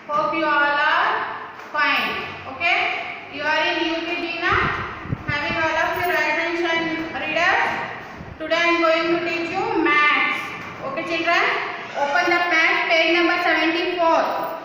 Hope you all are fine. Okay, you are in UKG now, having all of your attention readers. Today I am going to teach you maths. Okay children, open the maths page number 74.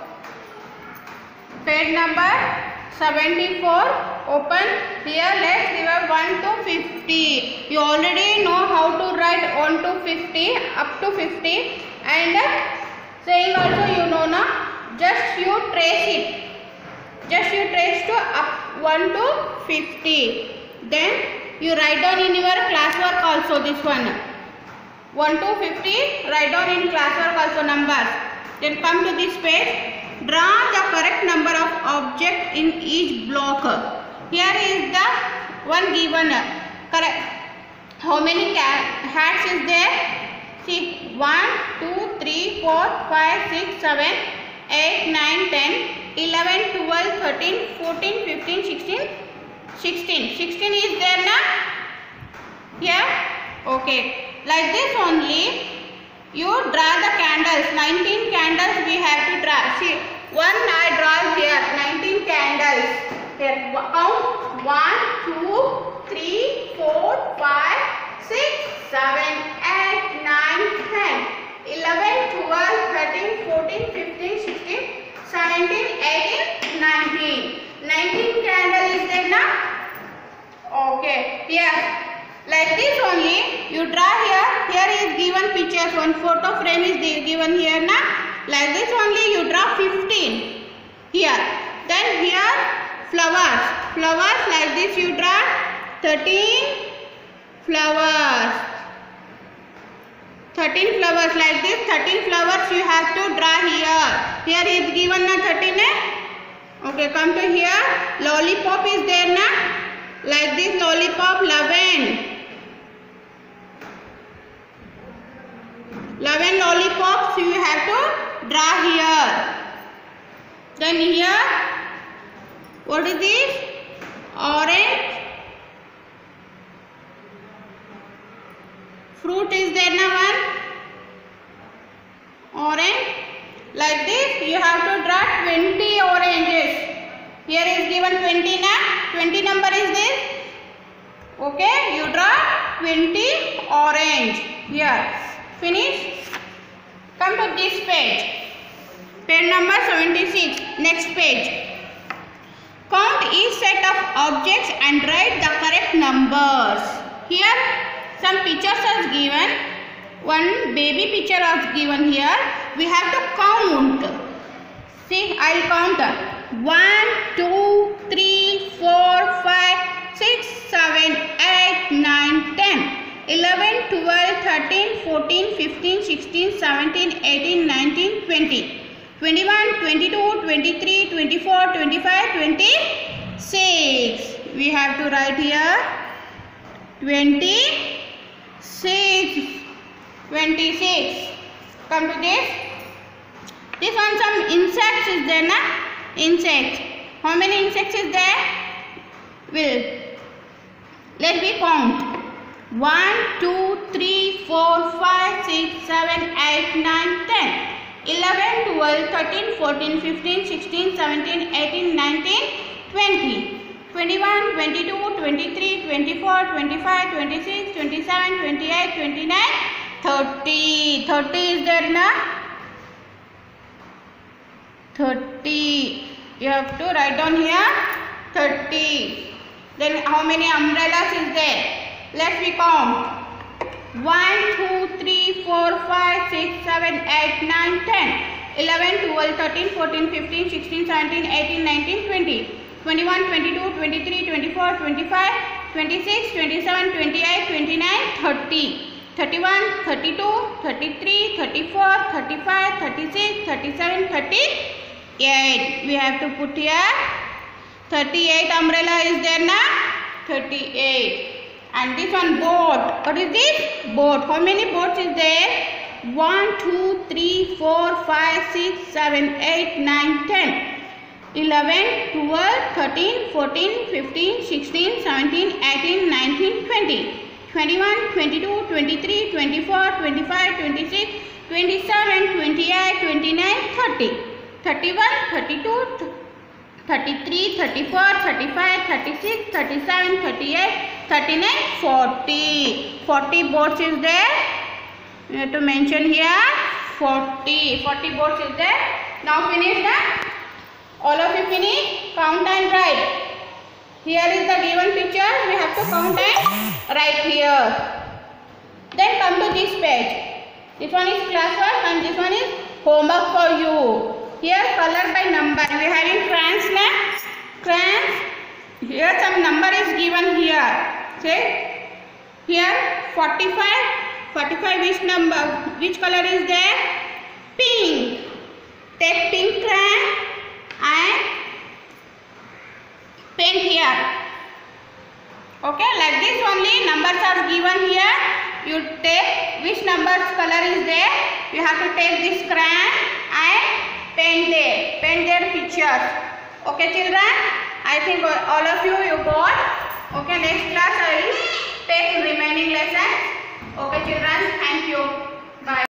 Page number 74. Open here. Let's revise 1 to 50. You already know how to write 1 to 50 up to 50, and saying also you know now. Just you trace it. Just you trace to up 1 to 50. Then you write down in your classwork also this one. 1 to 50. Write down in classwork also numbers. Then come to this page. Draw the correct number of objects in each block. Here is the one given. Correct. How many hats is there? See, 1, 2, 3, 4, 5, 6, 7, 8, 9, 10, 11, 12, 13, 14, 15, 16. 16 is there now? Here? Okay. Like this only. You draw the candles. 19 candles we have to draw. See, one I draw here. 19 candles. Here, count 1, 2, 3, 4, 5, 6, 7, 8, 9, 10, 11, 12, 13, 14, 15, 16, 17, 18, 19. 19 candle is there now? Okay. Here. Like this only, you draw here. Here is given pictures. One photo frame is given here now. Like this only, you draw 15 here. Then here flowers. Flowers like this you draw 13 flowers. 13 flowers like this. 13 flowers you have to draw here. Here is given na 13. Okay, come to here. Lollipop is there na. Like this lollipop 11. 11 lollipops you have to draw here. Then here, what is this? Orange fruit is there now one. Orange. Like this you have to draw 20 oranges. Here is given 20 na. 20 number is this. Okay, you draw 20 orange here. Finish. Come to this page. Page number 76. Next page. Count each set of objects and write the correct numbers. Here some pictures are given. One baby picture is given here. We have to count. See, I will count. 1, 2, 3, 4, 5, 6, 7, 8, 9, 10. 11, 12, 13, 14, 15, 16, 17, 18, 19, 20, 21, 22, 23, 24, 25, 26. We have to write here 26. 26. Come to this. This one some insects is there na? Insects. How many insects is there? Let me count. 1, 2, 3, 4, 5, 6, 7, 8, 9, 10, 11, 12, 13, 14, 15, 16, 17, 18, 19, 20, 21, 22, 23, 24, 25, 26, 27, 28, 29, 30. 30 is there na? 30. You have to write down here 30. Then how many umbrellas is there? Let's we count. 1, 2, 3, 4, 5, 6, 7, 8, 9, 10, 11, 12, 13, 14, 15, 16, 17, 18, 19, 20, 21, 22, 23, 24, 25, 26, 27, 28, 29, 30, 31, 32, 33, 34, 35, 36, 37, 38. We have to put here 38 umbrella is there na? 38. And this one boat. What is this? Boat. How many boats is there? 1, 2, 3, 4, 5, 6, 7, 8, 9, 10, 11, 12, 13, 14, 15, 16, 17, 18, 19, 20, 21, 22, 23, 24, 25, 26, 27, 28, 29, 30. 31, 32, 33, 34, 35, 36, 37, 38, 39, 40. 40 boards is there. You have to mention here 40. 40 boards is there. Now finish that. All of you finish. Count and write. Here is the given picture. We have to count and write here. Then come to this page. This one is classwork and this one is homework for you. Here color by number. We are having crayons now. Crayons. Here some number is given here. Say here 45. 45 which number? Which color is there? Pink. Take pink crayon and paint here. Okay, like this only numbers are given here. You take which numbers color is there. You have to take this crayon and paint their pictures. Okay children, I think all of you got. Okay, next class I will take remaining lessons. Okay children, thank you. Bye.